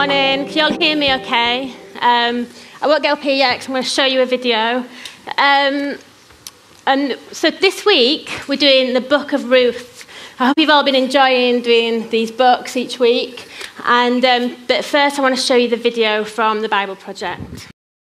morning. Can you all hear me okay? I won't get up here yet because I'm going to show you a video. And so this week, we're doing the book of Ruth. I hope you've all been enjoying doing these books each week. But first, I want to show you the video from the Bible Project.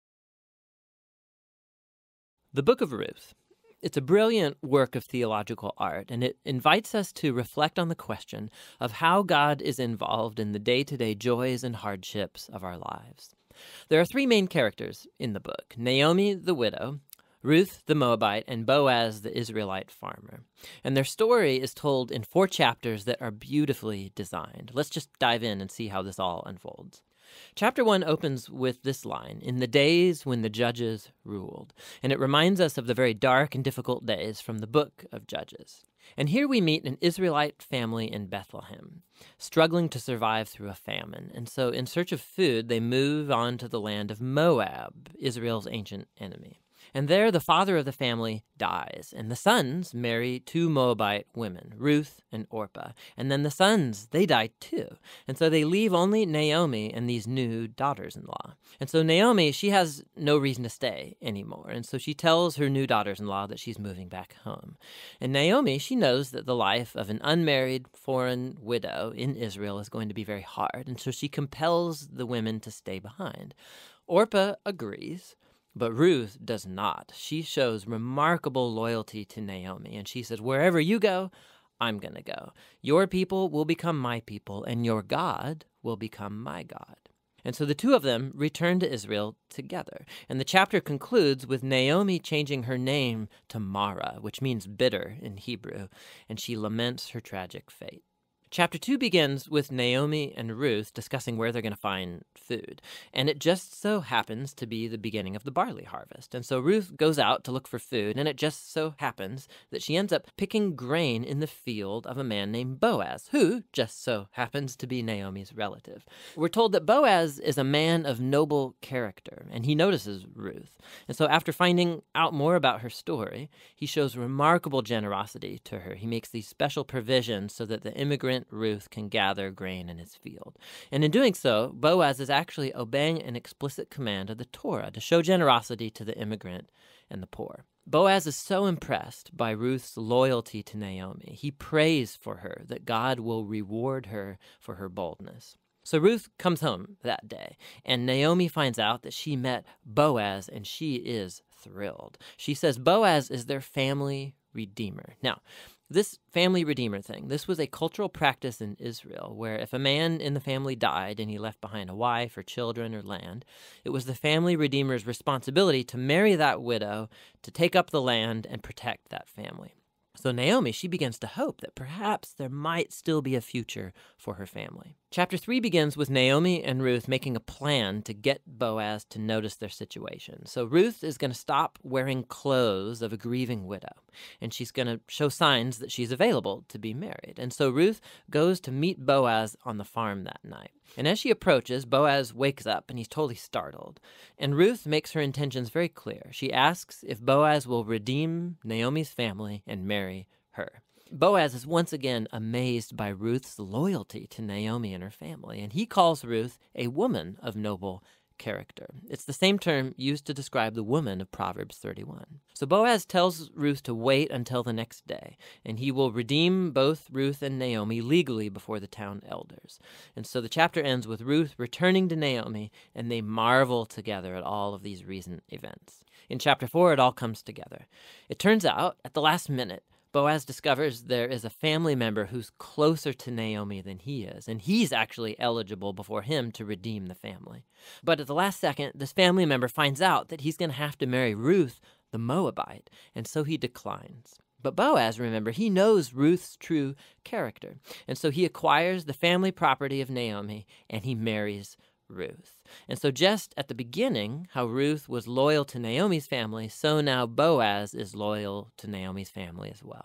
The book of Ruth. It's a brilliant work of theological art, and it invites us to reflect on the question of how God is involved in the day-to-day joys and hardships of our lives. There are three main characters in the book: Naomi, the widow, Ruth, the Moabite, and Boaz, the Israelite farmer. And their story is told in 4 chapters that are beautifully designed. Let's just dive in and see how this all unfolds. Chapter 1 opens with this line, "In the days when the judges ruled." And it reminds us of the very dark and difficult days from the book of Judges. And here we meet an Israelite family in Bethlehem, struggling to survive through a famine. And so in search of food, they move on to the land of Moab, Israel's ancient enemy. And there the father of the family dies, and the sons marry 2 Moabite women, Ruth and Orpah. And then the sons, they die too. And so they leave only Naomi and these new daughters-in-law. And so Naomi, she has no reason to stay anymore. And so she tells her new daughters-in-law that she's moving back home. And Naomi, she knows that the life of an unmarried foreign widow in Israel is going to be very hard. And so she compels the women to stay behind. Orpah agrees, but Ruth does not. She shows remarkable loyalty to Naomi, and she says, "Wherever you go, I'm going to go. Your people will become my people, and your God will become my God." And so the two of them return to Israel together. And the chapter concludes with Naomi changing her name to Mara, which means bitter in Hebrew, and she laments her tragic fate. Chapter 2 begins with Naomi and Ruth discussing where they're going to find food. And it just so happens to be the beginning of the barley harvest. And so Ruth goes out to look for food, and it just so happens that she ends up picking grain in the field of a man named Boaz, who just so happens to be Naomi's relative. We're told that Boaz is a man of noble character, and he notices Ruth. And so after finding out more about her story, he shows remarkable generosity to her. He makes these special provisions so that the immigrant Ruth can gather grain in his field. And in doing so, Boaz is actually obeying an explicit command of the Torah to show generosity to the immigrant and the poor. Boaz is so impressed by Ruth's loyalty to Naomi. He prays for her that God will reward her for her boldness. So Ruth comes home that day, and Naomi finds out that she met Boaz, and she is thrilled. She says Boaz is their family redeemer. Now, this family redeemer thing, this was a cultural practice in Israel where if a man in the family died and he left behind a wife or children or land, it was the family redeemer's responsibility to marry that widow, to take up the land and protect that family. So Naomi, she begins to hope that perhaps there might still be a future for her family. Chapter 3 begins with Naomi and Ruth making a plan to get Boaz to notice their situation. So Ruth is going to stop wearing clothes of a grieving widow, and she's going to show signs that she's available to be married. And so Ruth goes to meet Boaz on the farm that night. And as she approaches, Boaz wakes up and he's totally startled. And Ruth makes her intentions very clear. She asks if Boaz will redeem Naomi's family and marry her. Boaz is once again amazed by Ruth's loyalty to Naomi and her family, and he calls Ruth a woman of noble character. It's the same term used to describe the woman of Proverbs 31. So Boaz tells Ruth to wait until the next day, and he will redeem both Ruth and Naomi legally before the town elders. And so the chapter ends with Ruth returning to Naomi, and they marvel together at all of these recent events. In chapter 4, it all comes together. It turns out, at the last minute, Boaz discovers there is a family member who's closer to Naomi than he is, and he's actually eligible before him to redeem the family. But at the last second, this family member finds out that he's going to have to marry Ruth, the Moabite, and so he declines. But Boaz, remember, he knows Ruth's true character, and so he acquires the family property of Naomi, and he marries Ruth. And so just at the beginning, how Ruth was loyal to Naomi's family, so now Boaz is loyal to Naomi's family as well.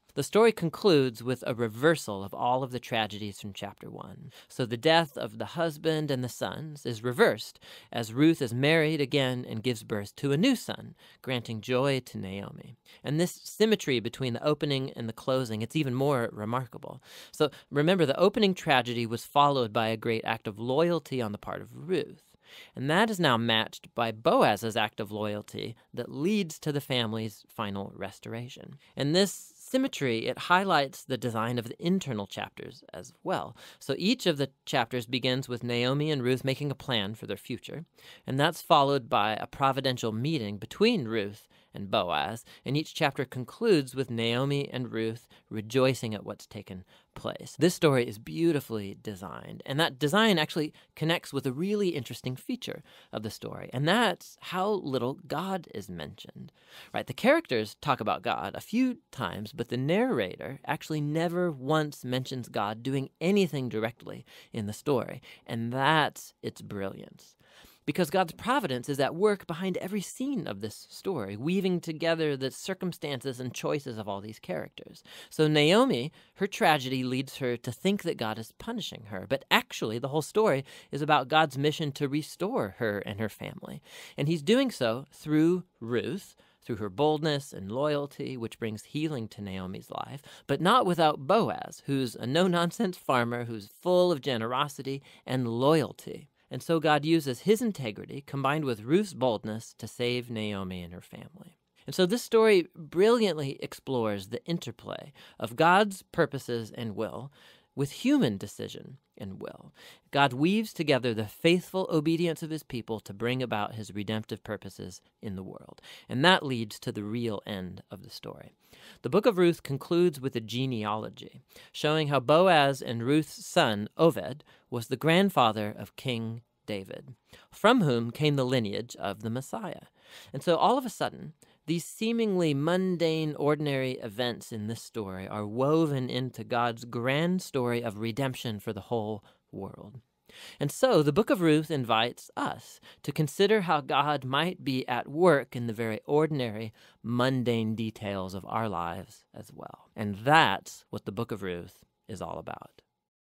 The story concludes with a reversal of all of the tragedies from chapter 1. So the death of the husband and the sons is reversed as Ruth is married again and gives birth to a new son, granting joy to Naomi. And this symmetry between the opening and the closing, it's even more remarkable. So remember, the opening tragedy was followed by a great act of loyalty on the part of Ruth. And that is now matched by Boaz's act of loyalty that leads to the family's final restoration. And this symmetry, it highlights the design of the internal chapters as well. So each of the chapters begins with Naomi and Ruth making a plan for their future, and that's followed by a providential meeting between Ruth and Boaz, and each chapter concludes with Naomi and Ruth rejoicing at what's taken place. This story is beautifully designed, and that design actually connects with a really interesting feature of the story, and that's how little God is mentioned. Right? The characters talk about God a few times, but the narrator actually never once mentions God doing anything directly in the story, and that's its brilliance. Because God's providence is at work behind every scene of this story, weaving together the circumstances and choices of all these characters. So Naomi, her tragedy leads her to think that God is punishing her, but actually the whole story is about God's mission to restore her and her family. And he's doing so through Ruth, through her boldness and loyalty, which brings healing to Naomi's life, but not without Boaz, who's a no-nonsense farmer who's full of generosity and loyalty. And so God uses his integrity combined with Ruth's boldness to save Naomi and her family. And so this story brilliantly explores the interplay of God's purposes and will with human decision and will. God weaves together the faithful obedience of his people to bring about his redemptive purposes in the world. And that leads to the real end of the story. The book of Ruth concludes with a genealogy, showing how Boaz and Ruth's son, Oved, was the grandfather of King David, from whom came the lineage of the Messiah. And so all of a sudden, these seemingly mundane, ordinary events in this story are woven into God's grand story of redemption for the whole world. And so the book of Ruth invites us to consider how God might be at work in the very ordinary, mundane details of our lives as well. And that's what the book of Ruth is all about.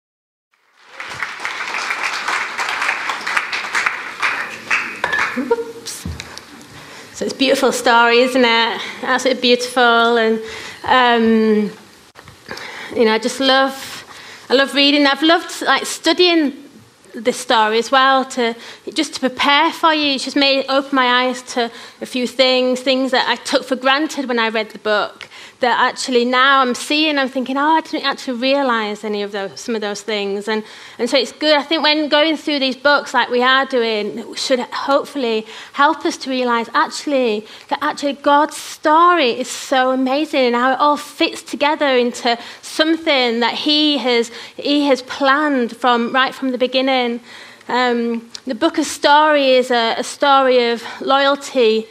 Whoops. So it's a beautiful story, isn't it? Absolutely beautiful, and I love reading. I've loved studying this story as well, to prepare for you. It's just open my eyes to a few things that I took for granted when I read the book, that actually now I'm seeing. I'm thinking, I didn't actually realize some of those things, and so it's good. I think when going through these books like we are doing, it should hopefully help us to realize that God's story is so amazing, and how it all fits together into something that He has planned right from the beginning. The book of story is a story of loyalty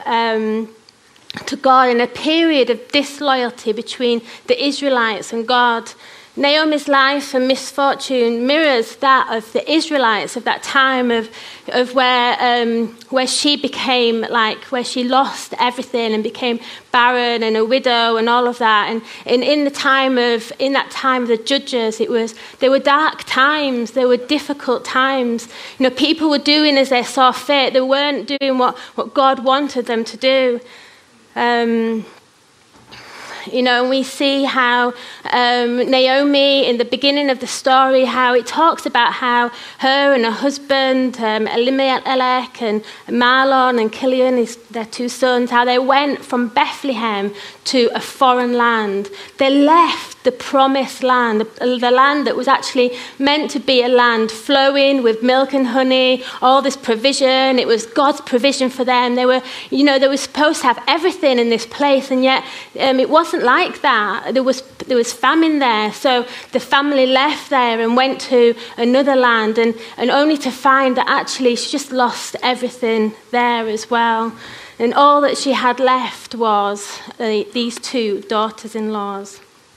to God, in a period of disloyalty between the Israelites and God. Naomi's life and misfortune mirrors that of the Israelites of that time of where she became where she lost everything and became barren and a widow and all of that. And in that time of the judges, there were dark times, there were difficult times. People were doing as they saw fit. They weren't doing what God wanted them to do. And we see how Naomi, in the beginning of the story, how it talks about how her and her husband, Elimelech and Mahlon and Chilion, their two sons, how they went from Bethlehem to a foreign land. They left the promised land, the land that was actually meant to be a land flowing with milk and honey, all this provision. It was God's provision for them. They were supposed to have everything in this place, and yet it wasn't like that. There was famine there, so the family left there and went to another land, and only to find that actually she just lost everything there as well. And all that she had left was these two daughters-in-laws.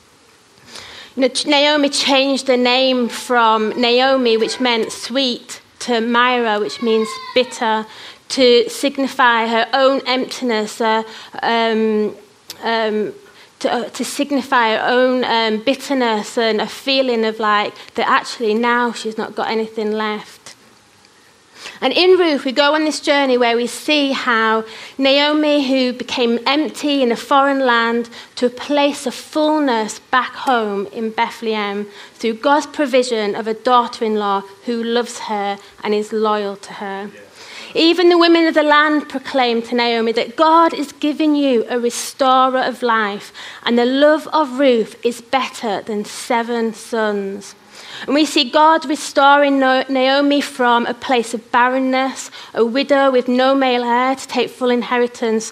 Naomi changed the name from Naomi, which meant sweet, to Myra, which means bitter, to signify her own emptiness, to to signify her own bitterness and a feeling of like that actually now she's not got anything left. And in Ruth, we go on this journey where we see how Naomi, who became empty in a foreign land, to a place of fullness back home in Bethlehem through God's provision of a daughter-in-law who loves her and is loyal to her. Yeah. Even the women of the land proclaimed to Naomi that God is giving you a restorer of life, and the love of Ruth is better than 7 sons. And we see God restoring Naomi from a place of barrenness, a widow with no male heir, to take full inheritance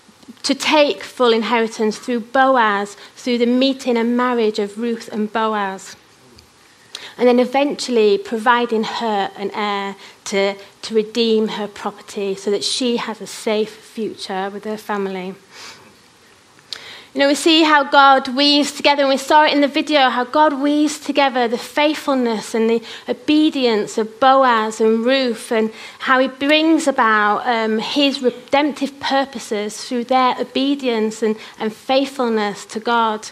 through Boaz, through the meeting and marriage of Ruth and Boaz. And then eventually providing her an heir to redeem her property so that she has a safe future with her family. You know, we see how God weaves together, and we saw it in the video, how God weaves together the faithfulness and the obedience of Boaz and Ruth, and how he brings about his redemptive purposes through their obedience and faithfulness to God.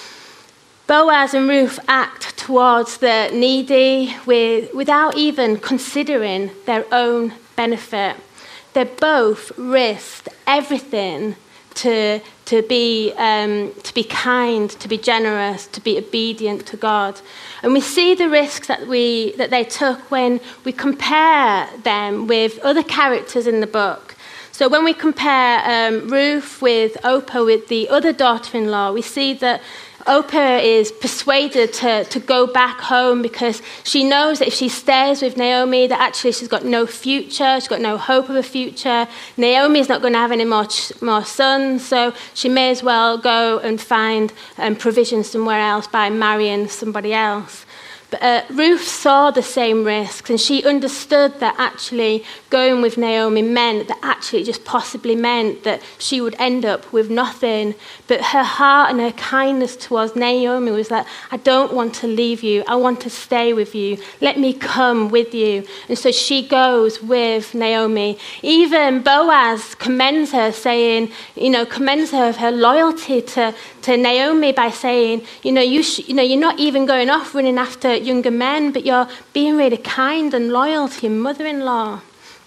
Boaz and Ruth act towards the needy without even considering their own benefit. They both risked everything to be kind, to be generous, to be obedient to God. And we see the risks that they took when we compare them with other characters in the book. So when we compare Ruth with Orpah, with the other daughter-in-law, we see that Orpah is persuaded to go back home because she knows that if she stays with Naomi, that actually she's got no future, she's got no hope of a future. Naomi's not going to have any more sons, so she may as well go and find provision somewhere else by marrying somebody else. But Ruth saw the same risks, and she understood that actually going with Naomi meant that actually it just possibly meant that she would end up with nothing. But her heart and her kindness towards Naomi was that, I don't want to leave you. I want to stay with you. Let me come with you. And so she goes with Naomi. Even Boaz commends her, saying, commends her of her loyalty to Naomi by saying, you're not even going off running after younger men, but you're being really kind and loyal to your mother-in-law.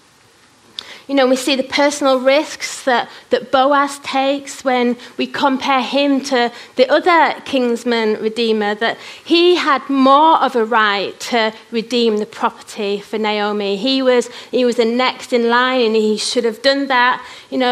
We see the personal risks that Boaz takes when we compare him to the other kinsman redeemer, that he had more of a right to redeem the property for Naomi. He was the next in line, and he should have done that.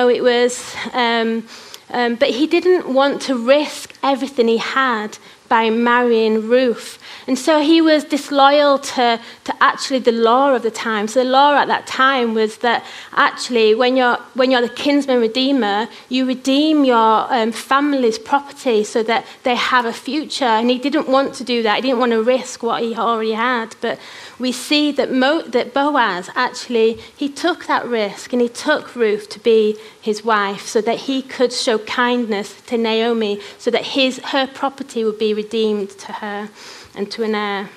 But he didn't want to risk everything he had by marrying Ruth. And so he was disloyal to actually the law of the time. So the law at that time was that actually when you're the kinsman redeemer, you redeem your family's property so that they have a future. And he didn't want to do that. He didn't want to risk what he already had. But we see that Boaz actually, he took that risk, and he took Ruth to be his wife so that he could show kindness to Naomi so that her property would be redeemed to her and to an heir.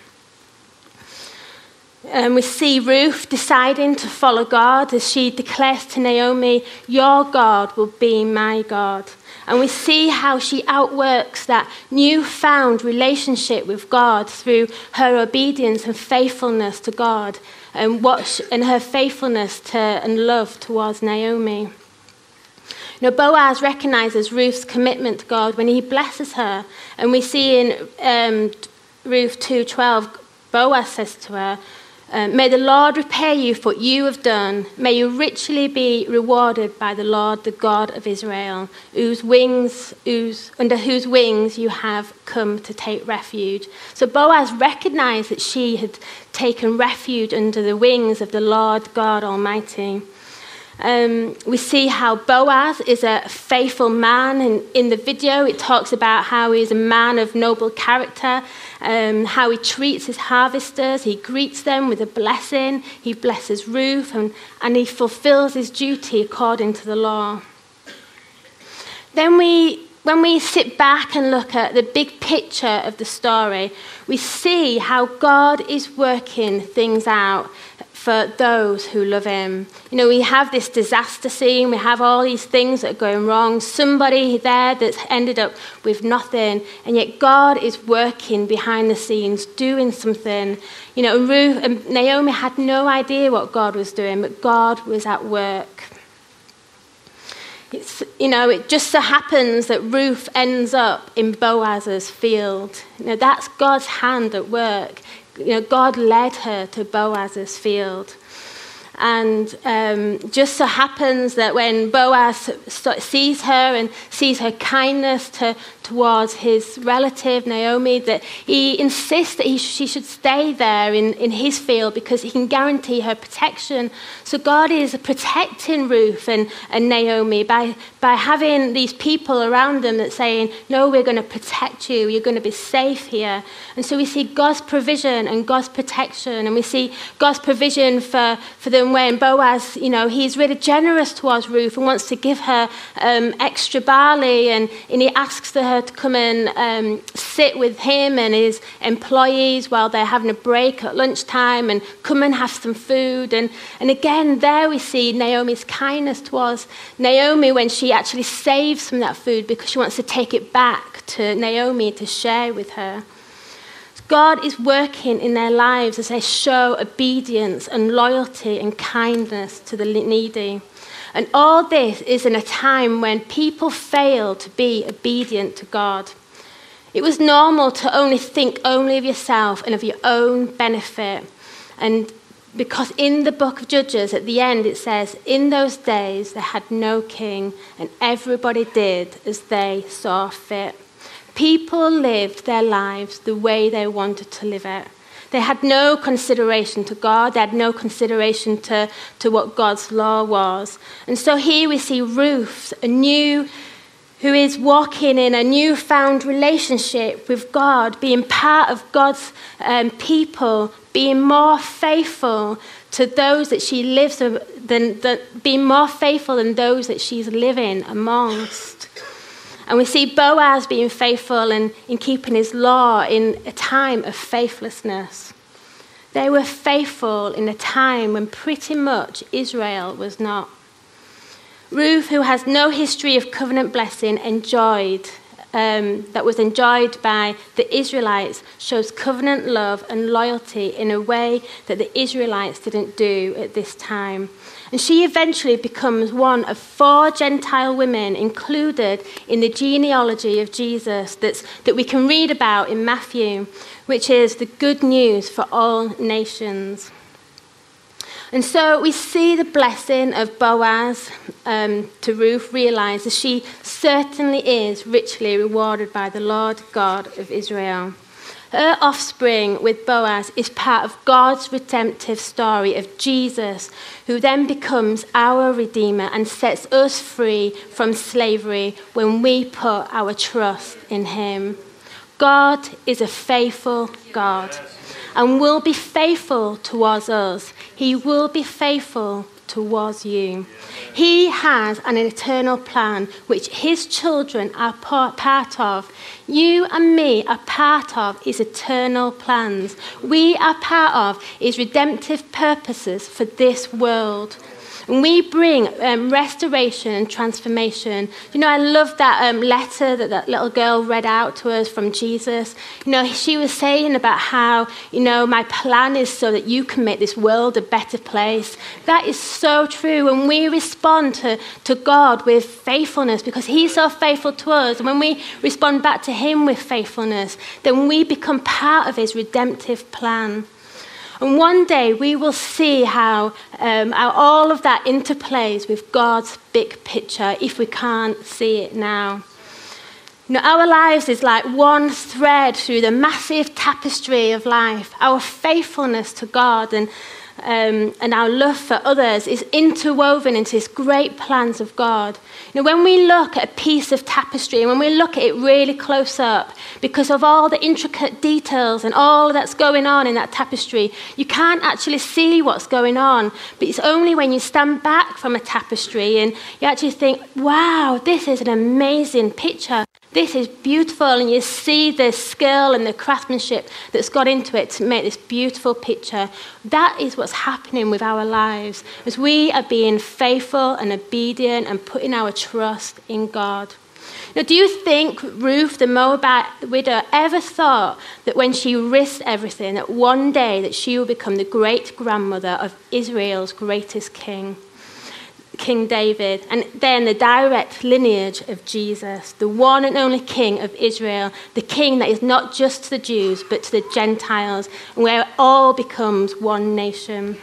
And we see Ruth deciding to follow God as she declares to Naomi, your God will be my God. And we see how she outworks that newfound relationship with God through her obedience and faithfulness to God, and her faithfulness and love towards Naomi. Boaz recognizes Ruth's commitment to God when he blesses her. And we see in Ruth 2:12, Boaz says to her, may the Lord repay you for what you have done. May you richly be rewarded by the Lord, the God of Israel, under whose wings you have come to take refuge. So Boaz recognized that she had taken refuge under the wings of the Lord God Almighty. We see how Boaz is a faithful man, and in the video it talks about how he's a man of noble character, how he treats his harvesters, he greets them with a blessing, he blesses Ruth, and he fulfills his duty according to the law. Then when we sit back and look at the big picture of the story, we see how God is working things out for those who love him. We have this disaster scene, we have all these things that are going wrong, somebody there that's ended up with nothing, and yet God is working behind the scenes, doing something. Ruth and Naomi had no idea what God was doing, but God was at work. It just so happens that Ruth ends up in Boaz's field. That's God's hand at work. God led her to Boaz's field. And just so happens that when Boaz sees her and sees her kindness towards his relative, Naomi, that he insists that she should stay there in his field because he can guarantee her protection. So God is protecting Ruth and Naomi by having these people around them that's saying, no, we're going to protect you, you're going to be safe here. And so we see God's provision and God's protection, and we see God's provision for them when Boaz, he's really generous towards Ruth and wants to give her extra barley, and he asks her to come and sit with him and his employees while they're having a break at lunchtime and come and have some food. And again, there we see Naomi's kindness towards Naomi when she actually saves some of that food because she wants to take it back to Naomi to share with her. God is working in their lives as they show obedience and loyalty and kindness to the needy. And all this is in a time when people fail to be obedient to God. It was normal to only think only of yourself and of your own benefit. And because in the book of Judges, at the end, it says, in those days they had no king, and everybody did as they saw fit. People lived their lives the way they wanted to live it. They had no consideration to God. They had no consideration to what God's law was. And so here we see Ruth, who is walking in a newfound relationship with God, being part of God's people, being more faithful to those that she lives, being more faithful than those that she's living amongst. And we see Boaz being faithful and in keeping his law in a time of faithlessness. They were faithful in a time when pretty much Israel was not. Ruth, who has no history of covenant blessing that was enjoyed by the Israelites, shows covenant love and loyalty in a way that the Israelites didn't do at this time. And she eventually becomes one of 4 Gentile women included in the genealogy of Jesus that we can read about in Matthew, which is the good news for all nations. And so we see the blessing of Boaz to Ruth realized that she certainly is richly rewarded by the Lord God of Israel. Her offspring with Boaz is part of God's redemptive story of Jesus, who then becomes our Redeemer and sets us free from slavery when we put our trust in him. God is a faithful God and will be faithful towards us. He will be faithful towards you. He has an eternal plan which his children are part of. You and me are part of his eternal plans. We are part of his redemptive purposes for this world. And we bring restoration and transformation. I love that letter that little girl read out to us from Jesus. She was saying about how, my plan is so that you can make this world a better place. That is so true. When we respond to God with faithfulness, because he's so faithful to us, and when we respond back to him with faithfulness, then we become part of his redemptive plan. And one day we will see how all of that interplays with God's big picture if we can't see it now. Our lives is like one thread through the massive tapestry of life. Our faithfulness to God and our love for others is interwoven into this great plans of God. When we look at a piece of tapestry, and when we look at it really close up, because of all the intricate details and all that's going on in that tapestry, you can't actually see what's going on. But it's only when you stand back from a tapestry and you actually think, wow, this is an amazing picture, This is beautiful, and you see the skill and the craftsmanship that's got into it to make this beautiful picture. That is what's happening with our lives as we are being faithful and obedient and putting our trust in God. Now, do you think Ruth, the Moabite widow, ever thought that when she risked everything, that one day that she would become the great-grandmother of Israel's greatest king, King David, and then the direct lineage of Jesus, the one and only King of Israel, the King that is not just to the Jews, but to the Gentiles, and where it all becomes one nation?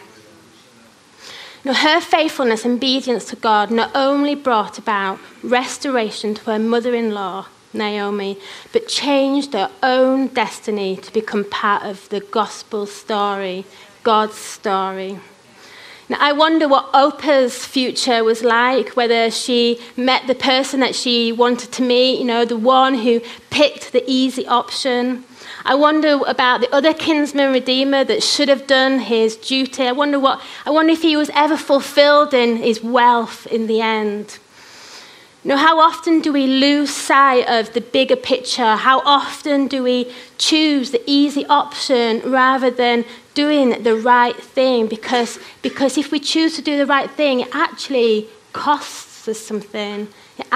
Now, her faithfulness and obedience to God not only brought about restoration to her mother-in-law, Naomi, but changed her own destiny to become part of the gospel story, God's story. Now, I wonder what Oprah's future was like, whether she met the person that she wanted to meet, the one who picked the easy option. I wonder about the other kinsman redeemer that should have done his duty. I wonder if he was ever fulfilled in his wealth in the end. How often do we lose sight of the bigger picture? How often do we choose the easy option rather than doing the right thing? Because if we choose to do the right thing, it actually costs us something.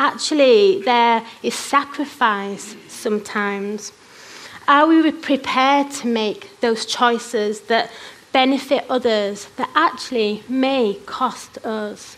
There is sacrifice sometimes. Are we prepared to make those choices that benefit others that actually may cost us?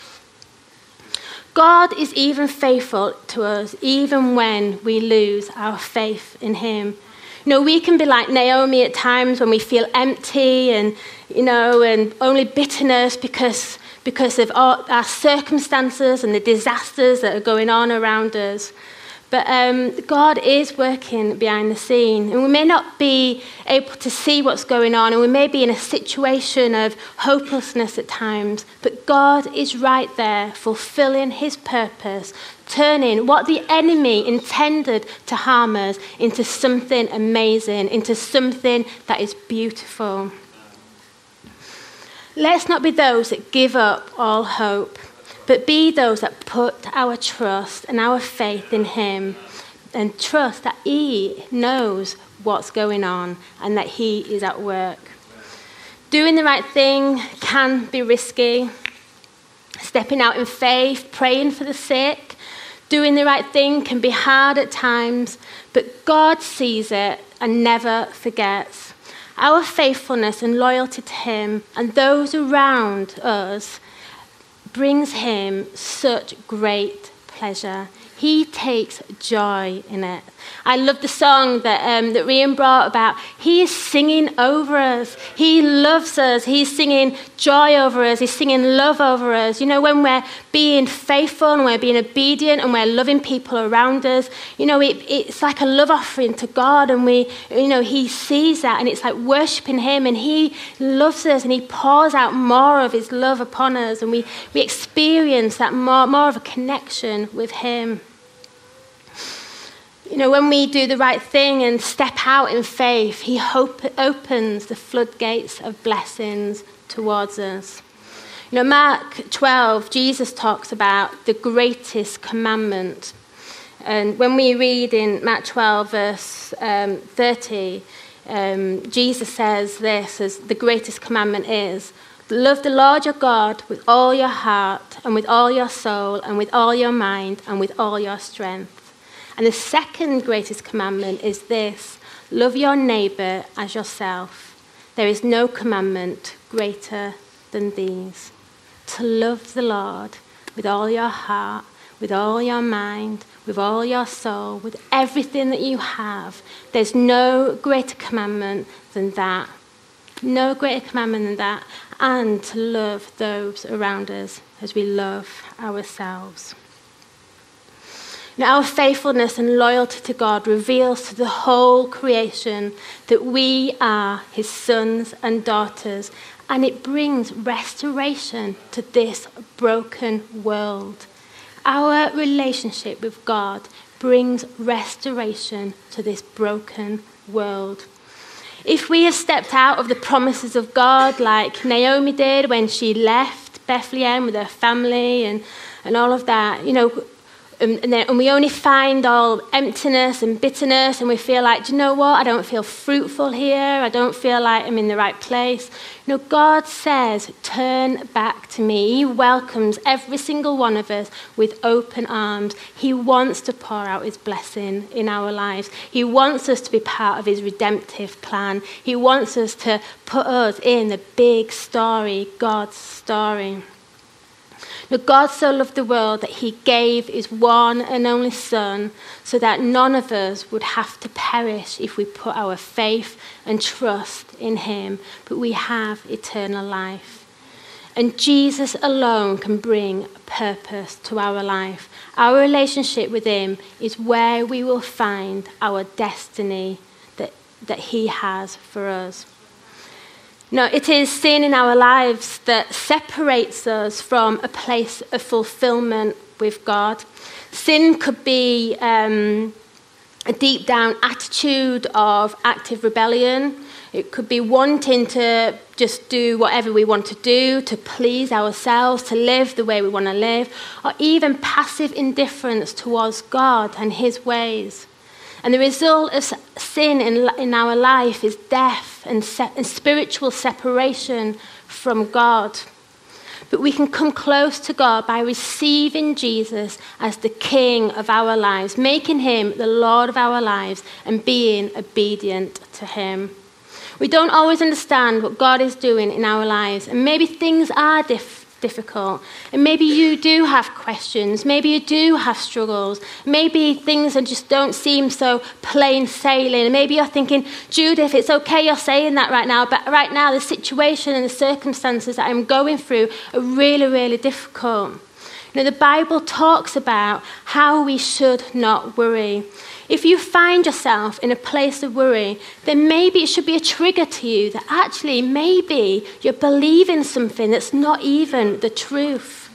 God is even faithful to us, even when we lose our faith in him. We can be like Naomi at times when we feel empty and only bitterness because of our circumstances and the disasters that are going on around us. But God is working behind the scene, and we may not be able to see what's going on, and we may be in a situation of hopelessness at times, but God is right there fulfilling his purpose, turning what the enemy intended to harm us into something amazing, into something that is beautiful. Let's not be those that give up all hope, but be those that put our trust and our faith in him and trust that he knows what's going on and that he is at work. Doing the right thing can be risky. Stepping out in faith, praying for the sick, doing the right thing can be hard at times, but God sees it and never forgets. Our faithfulness and loyalty to him and those around us brings him such great pleasure. He takes joy in it. I love the song that Rian brought about. He is singing over us. He loves us. He's singing joy over us. He's singing love over us. When we're being faithful and we're being obedient and we're loving people around us, it's like a love offering to God, and he sees that, and it's like worshiping him, and he loves us, and he pours out more of his love upon us, and we experience that more of a connection with him. When we do the right thing and step out in faith, he opens the floodgates of blessings towards us. Mark 12, Jesus talks about the greatest commandment. And when we read in Mark 12, verse 30, Jesus says this as the greatest commandment is, love the Lord your God with all your heart and with all your soul and with all your mind and with all your strength. And the second greatest commandment is this, love your neighbour as yourself. There is no commandment greater than these. To love the Lord with all your heart, with all your mind, with all your soul, with everything that you have. There's no greater commandment than that. No greater commandment than that. And to love those around us as we love ourselves. Our faithfulness and loyalty to God reveals to the whole creation that we are his sons and daughters, and it brings restoration to this broken world. Our relationship with God brings restoration to this broken world. If we have stepped out of the promises of God like Naomi did when she left Bethlehem with her family and all of that, And we only find all emptiness and bitterness, and we feel like, do you know what? I don't feel fruitful here. I don't feel like I'm in the right place. No, God says, turn back to me. He welcomes every single one of us with open arms. He wants to pour out his blessing in our lives. He wants us to be part of his redemptive plan. He wants us to put us in the big story, God's story. Now, God so loved the world that he gave his one and only Son so that none of us would have to perish if we put our faith and trust in him, but we have eternal life. And Jesus alone can bring purpose to our life. Our relationship with him is where we will find our destiny that he has for us. No, it is sin in our lives that separates us from a place of fulfillment with God. Sin could be a deep down attitude of active rebellion. It could be wanting to just do whatever we want to do, to please ourselves, to live the way we want to live, or even passive indifference towards God and his ways. And the result of sin in our life is death and spiritual separation from God. But we can come close to God by receiving Jesus as the King of our lives, making him the Lord of our lives and being obedient to him. We don't always understand what God is doing in our lives, and maybe things are difficult, and maybe you do have questions, maybe you do have struggles, maybe things just don't seem so plain sailing, and maybe you're thinking, Judith, it's okay you're saying that right now, but right now the situation and the circumstances that I'm going through are really, really difficult. You know, the Bible talks about how we should not worry. If you find yourself in a place of worry, then maybe it should be a trigger to you that actually maybe you're believing something that's not even the truth.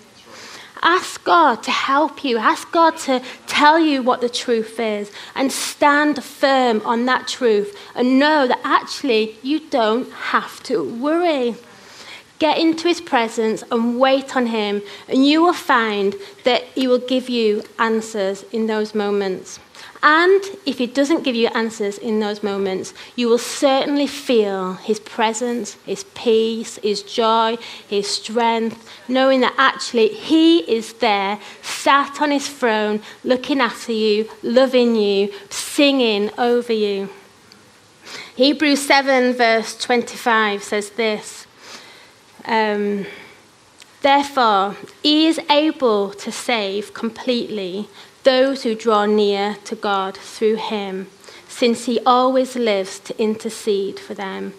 Ask God to help you. Ask God to tell you what the truth is and stand firm on that truth and know that actually you don't have to worry. Get into his presence and wait on him, and you will find that he will give you answers in those moments. And if he doesn't give you answers in those moments, you will certainly feel his presence, his peace, his joy, his strength, knowing that actually he is there, sat on his throne, looking after you, loving you, singing over you. Hebrews 7 verse 25 says this, therefore, he is able to save completely those who draw near to God through him, since he always lives to intercede for them.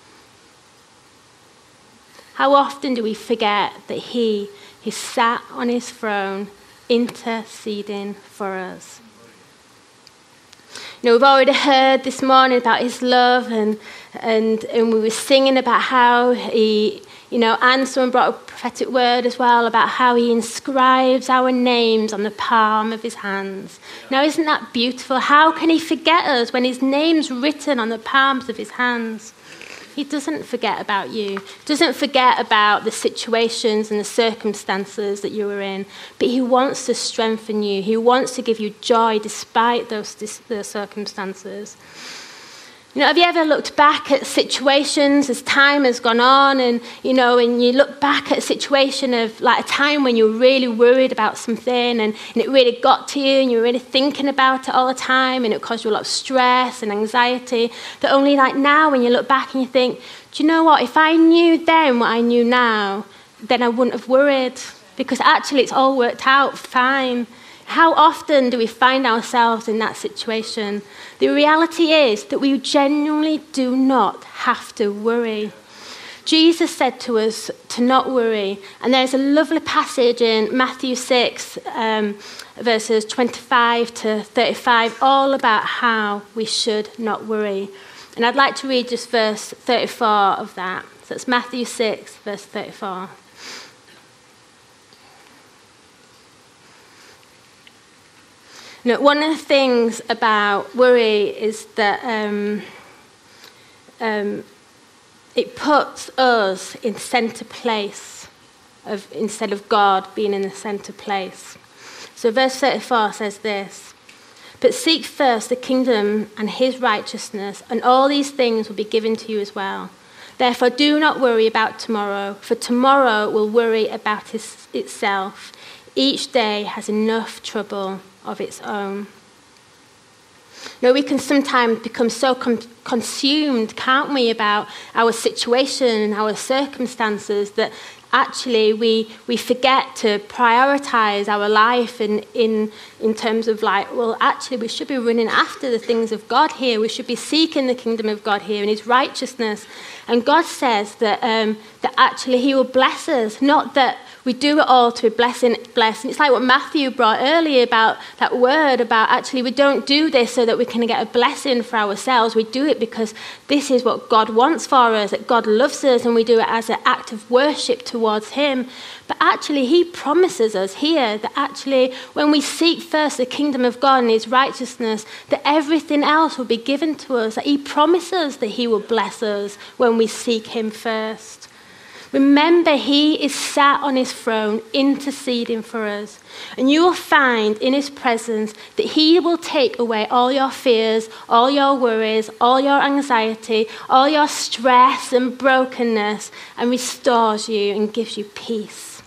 How often do we forget that he sat on his throne interceding for us? You know, we've already heard this morning about his love, and we were singing about how he, you know, and someone brought a prophetic word as well about how he inscribes our names on the palm of his hands. Now, isn't that beautiful? How can he forget us when his name's written on the palms of his hands? He doesn't forget about you. He doesn't forget about the situations and the circumstances that you were in. But he wants to strengthen you. He wants to give you joy despite those circumstances. You know, have you ever looked back at situations as time has gone on, and you look back at a situation of like a time when you were really worried about something, and it really got to you, and you were really thinking about it all the time, and it caused you a lot of stress and anxiety, that only like now when you look back and you think, do you know what, if I knew then what I knew now, then I wouldn't have worried, because actually it's all worked out fine. How often do we find ourselves in that situation? The reality is that we genuinely do not have to worry. Jesus said to us to not worry. And there's a lovely passage in Matthew 6, verses 25 to 35, all about how we should not worry. And I'd like to read just verse 34 of that. So it's Matthew 6, verse 34. You know, one of the things about worry is that it puts us in centre place instead of God being in the centre place. So verse 34 says this, "But seek first the kingdom and his righteousness, and all these things will be given to you as well. Therefore do not worry about tomorrow, for tomorrow will worry about itself. Each day has enough trouble of its own." You know, we can sometimes become so consumed, can't we, about our situation and our circumstances that actually we forget to prioritize our life in terms of like, well, actually we should be running after the things of God here. We should be seeking the kingdom of God here and his righteousness. And God says that actually he will bless us, not that we do it all to be blessed. And it's like what Matthew brought earlier about that word about actually we don't do this so that we can get a blessing for ourselves. We do it because this is what God wants for us, that God loves us, and we do it as an act of worship towards him. But actually he promises us here that actually when we seek first the kingdom of God and his righteousness, that everything else will be given to us, that he promises that he will bless us when we seek him first. Remember, he is sat on his throne interceding for us. And you will find in his presence that he will take away all your fears, all your worries, all your anxiety, all your stress and brokenness, and restores you and gives you peace.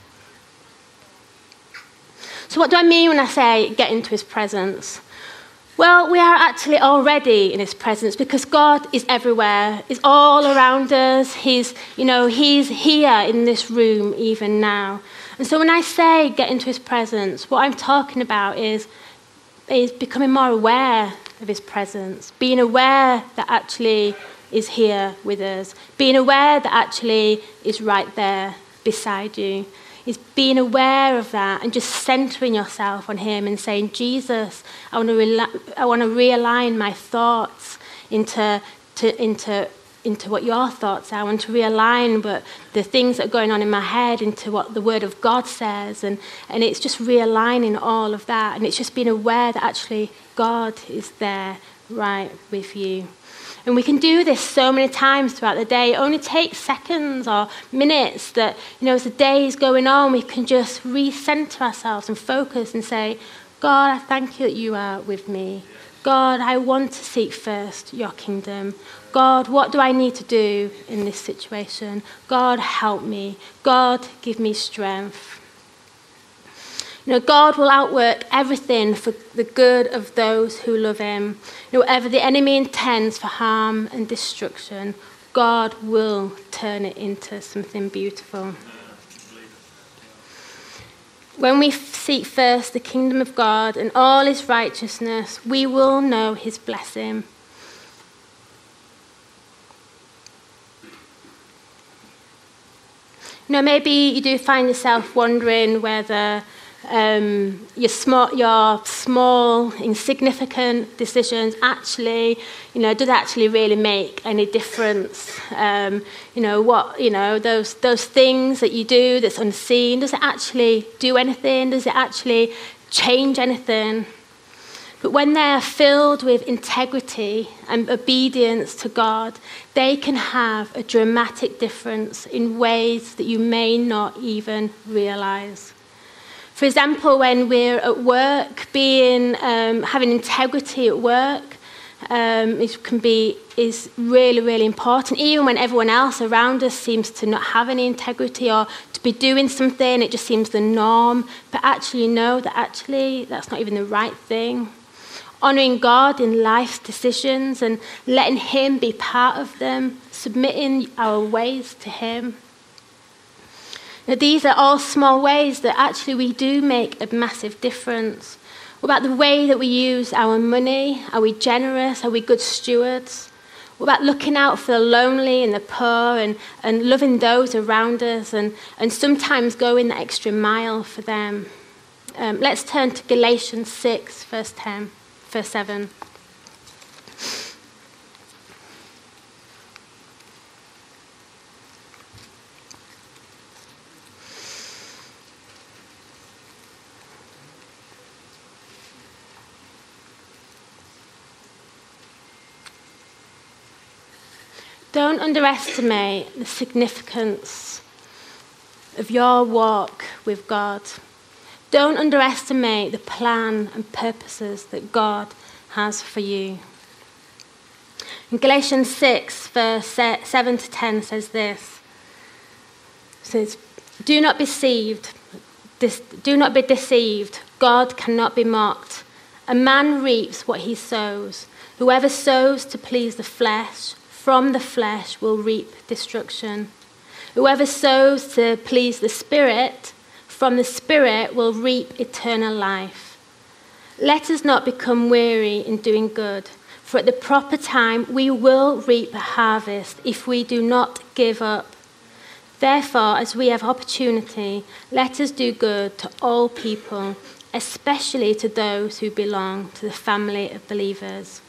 So what do I mean when I say get into his presence? Well, we are actually already in his presence because God is everywhere. He's all around us. He's here in this room even now. And so when I say get into his presence, what I'm talking about is becoming more aware of his presence, being aware that actually is here with us, being aware that actually is right there beside you. Is being aware of that and just centering yourself on him and saying, Jesus, I want to realign my thoughts into what your thoughts are. I want to realign the things that are going on in my head into what the word of God says. And it's just realigning all of that. And it's just being aware that actually God is there right with you. And we can do this so many times throughout the day. It only takes seconds or minutes that, as the day is going on, we can just recenter ourselves and focus and say, God, I thank you that you are with me. God, I want to seek first your kingdom. God, what do I need to do in this situation? God, help me. God, give me strength. God will outwork everything for the good of those who love him. Whatever the enemy intends for harm and destruction, God will turn it into something beautiful. When we seek first the kingdom of God and all his righteousness, we will know his blessing. Maybe you do find yourself wondering whether your small, insignificant decisions actually, does actually really make any difference? Those things that you do that's unseen, does it actually do anything? Does it actually change anything? But when they're filled with integrity and obedience to God, they can have a dramatic difference in ways that you may not even realize. For example, when we're at work, having integrity at work is really, really important. Even when everyone else around us seems to not have any integrity or to be doing something, it just seems the norm. But actually, that's not even the right thing. Honouring God in life's decisions and letting him be part of them, submitting our ways to him. These are all small ways that actually we do make a massive difference. What about the way that we use our money? Are we generous? Are we good stewards? What about looking out for the lonely and the poor and loving those around us and sometimes going the extra mile for them? Let's turn to Galatians 6, verse 7. Don't underestimate the significance of your walk with God. Don't underestimate the plan and purposes that God has for you. In Galatians 6, verse 7 to 10 says this. It says, Do not be deceived. God cannot be mocked. A man reaps what he sows. Whoever sows to please the flesh, from the flesh will reap destruction. Whoever sows to please the Spirit, from the Spirit will reap eternal life. Let us not become weary in doing good, for at the proper time we will reap a harvest if we do not give up. Therefore, as we have opportunity, let us do good to all people, especially to those who belong to the family of believers.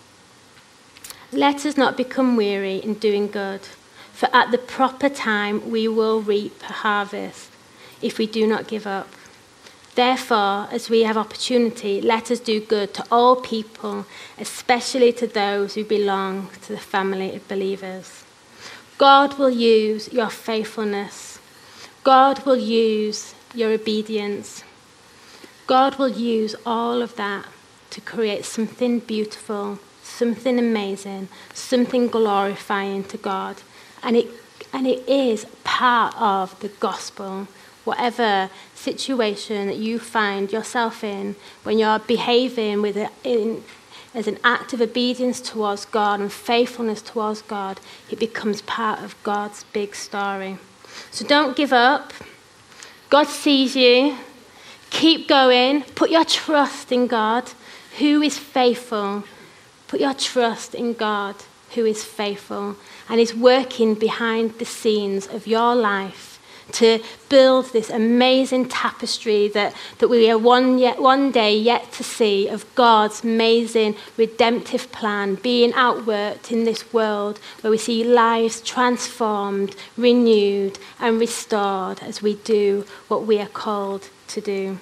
Let us not become weary in doing good, for at the proper time we will reap a harvest if we do not give up. Therefore, as we have opportunity, let us do good to all people, especially to those who belong to the family of believers. God will use your faithfulness. God will use your obedience. God will use all of that to create something beautiful, something amazing, something glorifying to God. And it is part of the gospel. Whatever situation that you find yourself in, when you're behaving as an act of obedience towards God and faithfulness towards God, it becomes part of God's big story. So don't give up. God sees you. Keep going. Put your trust in God, who is faithful. Put your trust in God, who is faithful and is working behind the scenes of your life to build this amazing tapestry that we are one day yet to see of God's amazing redemptive plan being outworked in this world, where we see lives transformed, renewed and restored as we do what we are called to do.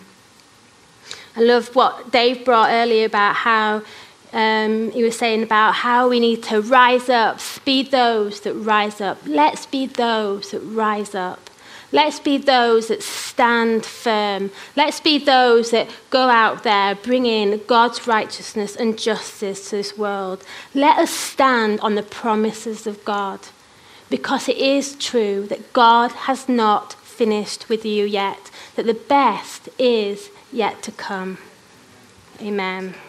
I love what Dave brought earlier about how he was saying about how we need to rise up, speed those that rise up. Let's be those that rise up. Let's be those that stand firm. Let's be those that go out there bringing God's righteousness and justice to this world. Let us stand on the promises of God, because it is true that God has not finished with you yet, that the best is yet to come. Amen.